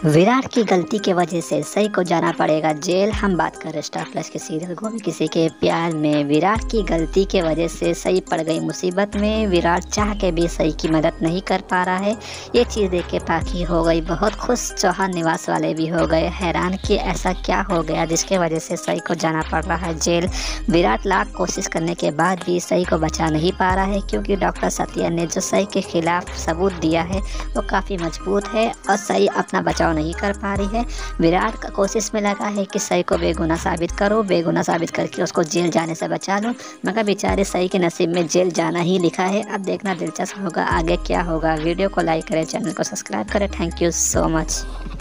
विराट की गलती की वजह से सई को जाना पड़ेगा जेल। हम बात कर रहे स्टार प्लस के सीरियल गोभी किसी के प्यार में। विराट की गलती के वजह से सई पड़ गई मुसीबत में। विराट चाह के भी सई की मदद नहीं कर पा रहा है। ये चीज़ देख के पाखी हो गई बहुत खुश। चौहान निवास वाले भी हो गए हैरान कि ऐसा क्या हो गया जिसके वजह से सई को जाना पड़ रहा है जेल। विराट लाख कोशिश करने के बाद भी सई को बचा नहीं पा रहा है, क्योंकि डॉक्टर सत्या ने जो सई के खिलाफ सबूत दिया है वो काफ़ी मजबूत है और सई अपना बचाव नहीं कर पा रही है। विराट का कोशिश में लगा है कि सई को बेगुनाह साबित करो, बेगुनाह साबित करके उसको जेल जाने से बचा लो, मगर बेचारे सई के नसीब में जेल जाना ही लिखा है। अब देखना दिलचस्प होगा आगे क्या होगा। वीडियो को लाइक करें, चैनल को सब्सक्राइब करें। Thank you so much.